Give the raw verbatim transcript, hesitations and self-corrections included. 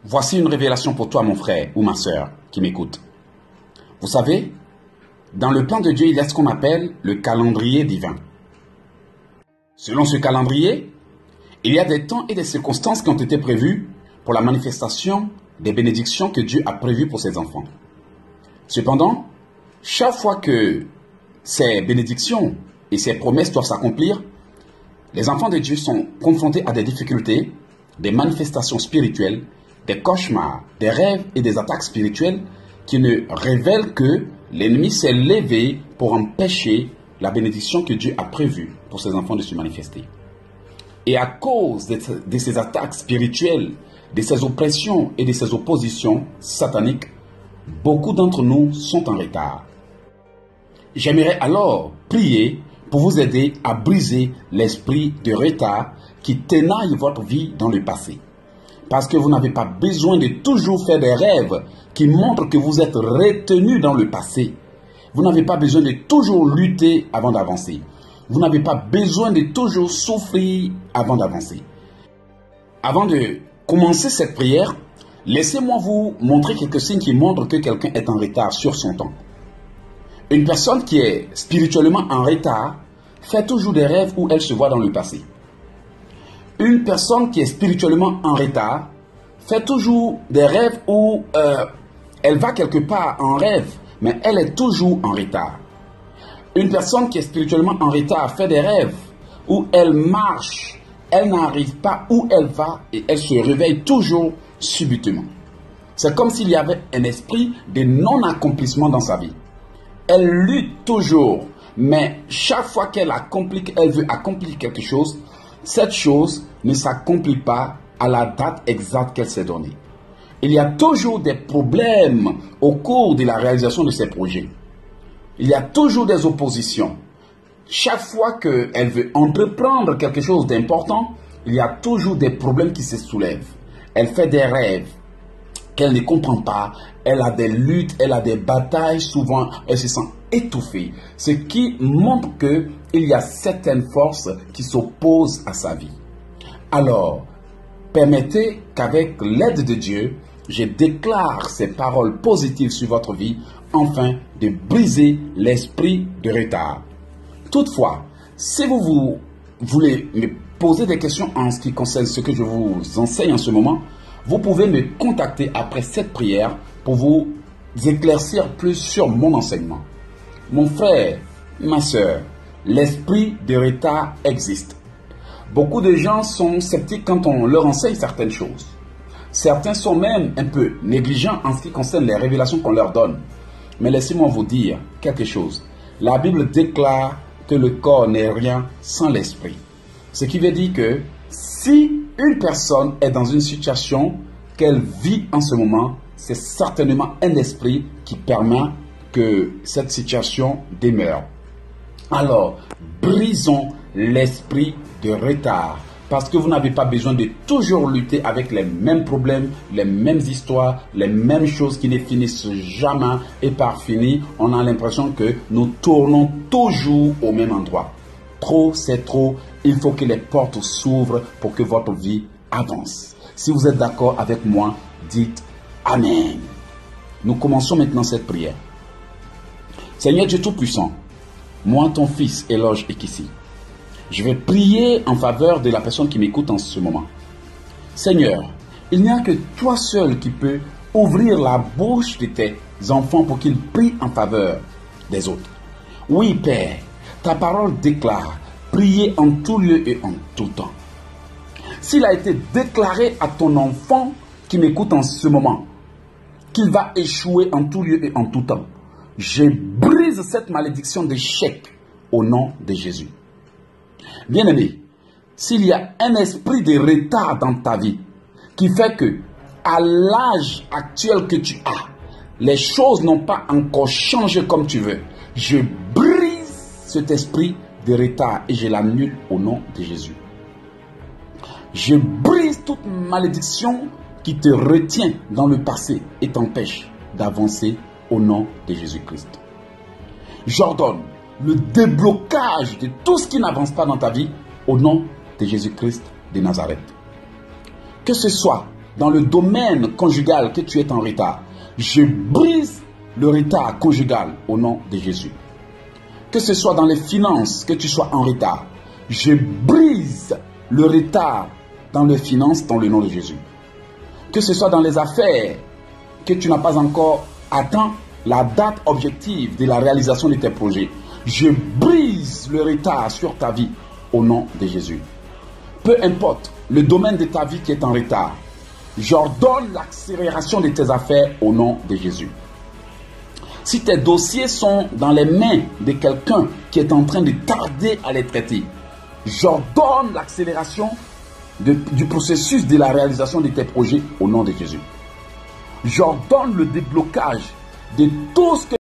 Voici une révélation pour toi, mon frère ou ma sœur qui m'écoute. Vous savez, dans le plan de Dieu, il y a ce qu'on appelle le calendrier divin. Selon ce calendrier, il y a des temps et des circonstances qui ont été prévus pour la manifestation des bénédictions que Dieu a prévues pour ses enfants. Cependant, chaque fois que ces bénédictions et ces promesses doivent s'accomplir, les enfants de Dieu sont confrontés à des difficultés, des manifestations spirituelles, des cauchemars, des rêves et des attaques spirituelles qui ne révèlent que l'ennemi s'est levé pour empêcher la bénédiction que Dieu a prévue pour ses enfants de se manifester. Et à cause de, de ces attaques spirituelles, de ces oppressions et de ces oppositions sataniques, beaucoup d'entre nous sont en retard. J'aimerais alors prier pour vous aider à briser l'esprit de retard qui tenaille votre vie dans le passé. Parce que vous n'avez pas besoin de toujours faire des rêves qui montrent que vous êtes retenu dans le passé. Vous n'avez pas besoin de toujours lutter avant d'avancer. Vous n'avez pas besoin de toujours souffrir avant d'avancer. Avant de commencer cette prière, laissez-moi vous montrer quelques signes qui montrent que quelqu'un est en retard sur son temps. Une personne qui est spirituellement en retard fait toujours des rêves où elle se voit dans le passé. Une personne qui est spirituellement en retard fait toujours des rêves où euh, elle va quelque part en rêve, mais elle est toujours en retard. Une personne qui est spirituellement en retard fait des rêves où elle marche, elle n'arrive pas où elle va et elle se réveille toujours subitement. C'est comme s'il y avait un esprit de non-accomplissement dans sa vie. Elle lutte toujours, mais chaque fois qu'elle accomplit, elle veut accomplir quelque chose, cette chose ne s'accomplit pas à la date exacte qu'elle s'est donnée. Il y a toujours des problèmes au cours de la réalisation de ces projets. Il y a toujours des oppositions. Chaque fois qu'elle veut entreprendre quelque chose d'important, il y a toujours des problèmes qui se soulèvent. Elle fait des rêves qu'elle ne comprend pas. Elle a des luttes, elle a des batailles. Souvent, elle se sent étouffée. Ce qui montre qu'il y a certaines forces qui s'opposent à sa vie. Alors, permettez qu'avec l'aide de Dieu, je déclare ces paroles positives sur votre vie, afin de briser l'esprit de retard. Toutefois, si vous, vous voulez me poser des questions en ce qui concerne ce que je vous enseigne en ce moment, vous pouvez me contacter après cette prière pour vous éclaircir plus sur mon enseignement. Mon frère, ma soeur, l'esprit de retard existe. Beaucoup de gens sont sceptiques quand on leur enseigne certaines choses. Certains sont même un peu négligents en ce qui concerne les révélations qu'on leur donne. Mais laissez-moi vous dire quelque chose. La Bible déclare que le corps n'est rien sans l'esprit. Ce qui veut dire que si une personne est dans une situation qu'elle vit en ce moment, c'est certainement un esprit qui permet que cette situation demeure. Alors, brisons l'esprit de retard. Parce que vous n'avez pas besoin de toujours lutter avec les mêmes problèmes, les mêmes histoires, les mêmes choses qui ne finissent jamais. Et par fini, on a l'impression que nous tournons toujours au même endroit. Trop, c'est trop. Il faut que les portes s'ouvrent pour que votre vie avance. Si vous êtes d'accord avec moi, dites Amen. Nous commençons maintenant cette prière. Seigneur Dieu Tout-Puissant, moi ton fils Éloge Ekissi, je vais prier en faveur de la personne qui m'écoute en ce moment. Seigneur, il n'y a que toi seul qui peux ouvrir la bouche de tes enfants pour qu'ils prient en faveur des autres. Oui, Père, ta parole déclare, priez en tout lieu et en tout temps. S'il a été déclaré à ton enfant qui m'écoute en ce moment, qu'il va échouer en tout lieu et en tout temps, je brise cette malédiction d'échec au nom de Jésus. Bien-aimé, s'il y a un esprit de retard dans ta vie qui fait que, à l'âge actuel que tu as, les choses n'ont pas encore changé comme tu veux, je brise cet esprit de retard et je l'annule au nom de Jésus. Je brise toute malédiction qui te retient dans le passé et t'empêche d'avancer au nom de Jésus-Christ. J'ordonne le déblocage de tout ce qui n'avance pas dans ta vie au nom de Jésus-Christ de Nazareth. Que ce soit dans le domaine conjugal que tu es en retard, je brise le retard conjugal au nom de Jésus. Que ce soit dans les finances, que tu sois en retard, je brise le retard dans les finances dans le nom de Jésus. Que ce soit dans les affaires, que tu n'as pas encore atteint la date objective de la réalisation de tes projets, je brise le retard sur ta vie au nom de Jésus. Peu importe le domaine de ta vie qui est en retard, j'ordonne l'accélération de tes affaires au nom de Jésus. Si tes dossiers sont dans les mains de quelqu'un qui est en train de tarder à les traiter, j'ordonne l'accélération du processus de la réalisation de tes projets au nom de Jésus. J'ordonne le déblocage de tout ce que